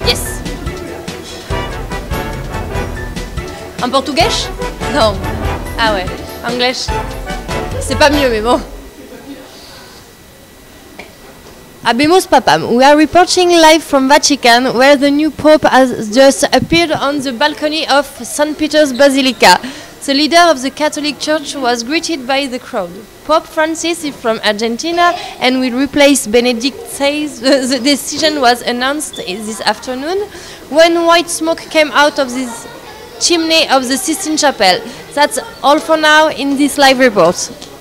Yes. En portugais? Non. Ah ouais, anglais. C'est pas mieux, mais bon. Habemus Papam. We are reporting live from Vatican, where the new Pope has just appeared on the balcony of St. Peter's Basilica. The leader of the Catholic Church was greeted by the crowd. Pope Francis is from Argentina and will replace Benedict XVI. The decision was announced this afternoon when white smoke came out of this chimney of the Sistine Chapel. That's all for now in this live report.